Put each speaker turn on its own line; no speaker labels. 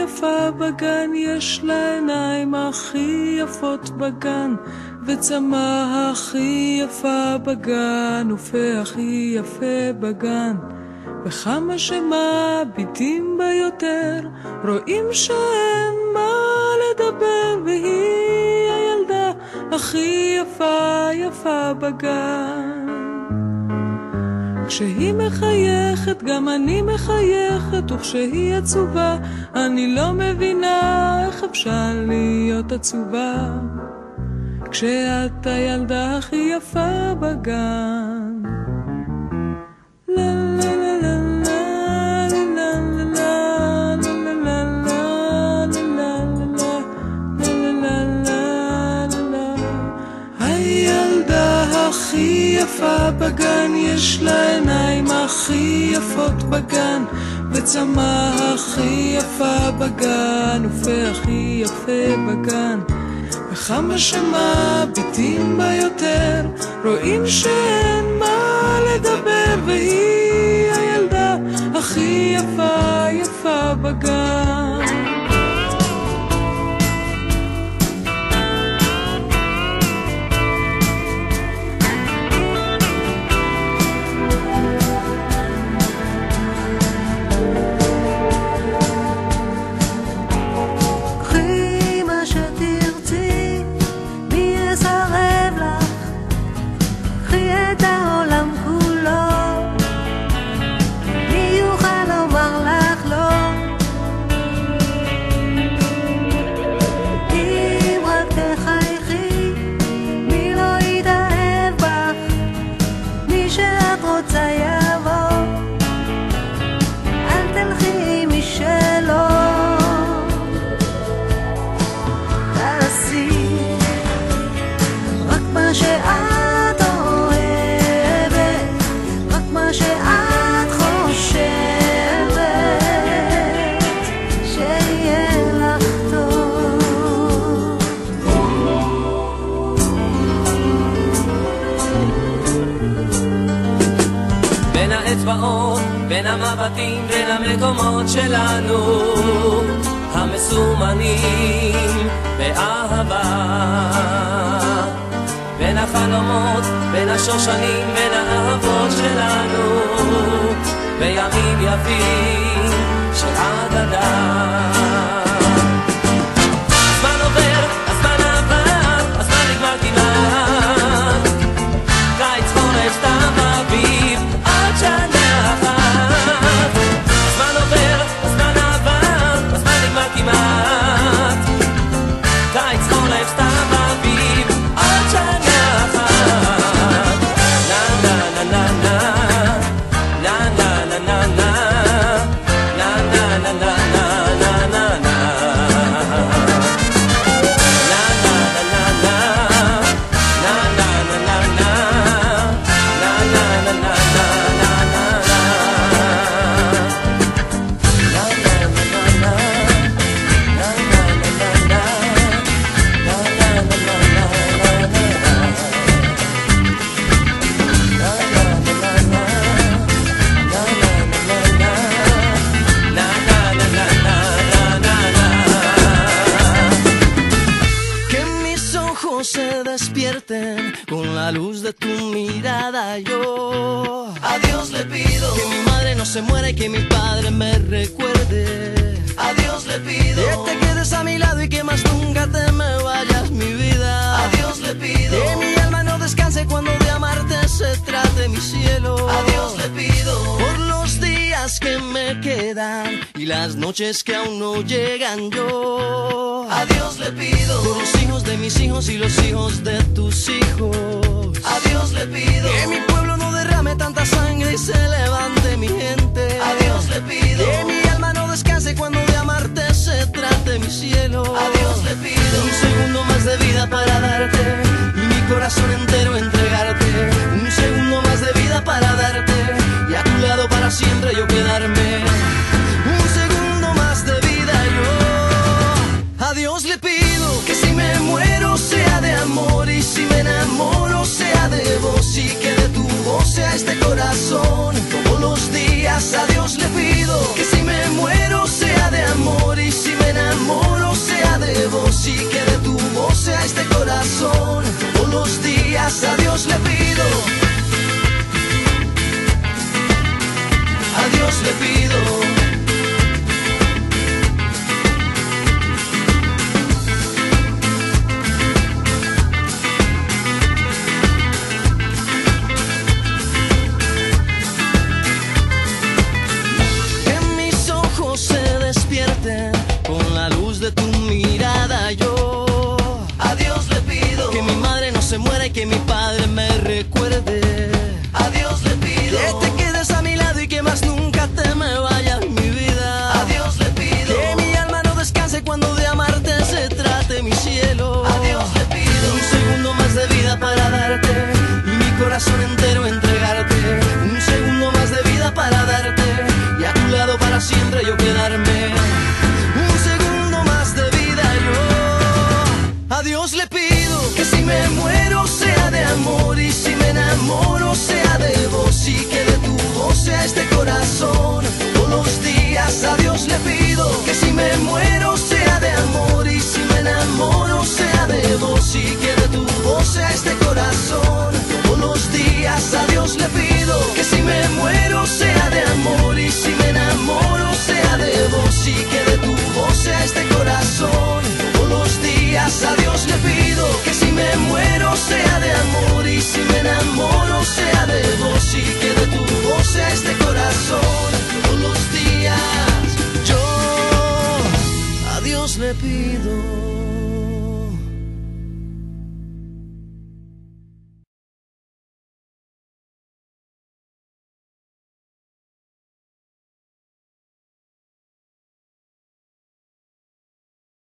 יפה בגן, יש לה עיניים הכי יפות בגן, וצמא הכי יפה בגן, ופה הכי יפה בגן. וכמה שמביטים בה יותר, רואים שאין מה לדבר, והיא הילדה הכי יפה יפה בגן. כשהיא מחייכת גם אני מחייכת, וכשהיא עצובה אני לא מבינה איך אפשר להיות עצובה כשאת הילדה הכי יפה בגן. הכי יפה בגן, יש לה עיניים הכי יפות בגן, וצמא הכי יפה בגן, ופה הכי יפה בגן. וכמה שמביטים בה יותר, רואים שאין מה לדבר, והיא הילדה הכי יפה יפה בגן.
בין המבטים, בין המקומות שלנו המסומנים באהבה, בין החלומות, בין השושנים, בין האהבות שלנו בימים יפים של אגדה. הזמן עובר, הזמן עבר, הזמן נגמר כמעט, קיץ חורף סתיו אביב עוד שנה.
Se despierten con la luz de tu mirada. Yo a Dios le pido que mi madre no se muera y que mi padre me recuerde. A Dios le pido que te quedes a mi lado y que más nunca te me vayas, mi vida. A Dios le pido que mi alma no descanse cuando de amarte se trate, mi cielo. A Dios le pido por los días que me quedan y las noches que aún no llegan. Yo a Dios le pido por los hijos de mis hijos y los hijos de tus hijos. A Dios le pido que mi pueblo no derrame tanta sangre y se levante mi gente. A Dios le pido que mi alma no descanse cuando de amarte se trate, mi cielo. A Dios le pido un segundo más de vida para darte y mi corazón entero entregarte. Un segundo más de vida para darte y a tu lado para siempre yo quedarme. Un segundo más de vida yo a Dios le pido que si me muero sea de amor y si me enamoro sea de vos y que de tu voz sea este corazón todos los días. A Dios le pido que si me muero sea de amor y si me muera y que mi padre me recuerde. A Dios le pido que te quedes a mi lado y que más nunca te me vayas, mi vida. A Dios le pido que mi alma no descanse cuando de amarte se trate, mi cielo. A Dios le pido un segundo más de vida para darte y mi corazón entero entregarte. Un segundo más de vida para darte y a tu lado para siempre yo quedarme. Un segundo más de vida yo. A Dios le pido que si me muero sea de amor y si me enamoro sea de vos y que de tu voz sea este corazón todos los días. A Dios le pido que si me muero sea de amor y si me enamoro sea de vos y que de tu voz sea este corazón todos los días. A Dios le pido que si me muero sea de amor y si me enamoro sea de vos y que de tu voz sea este corazón todos los días. A Dios le pido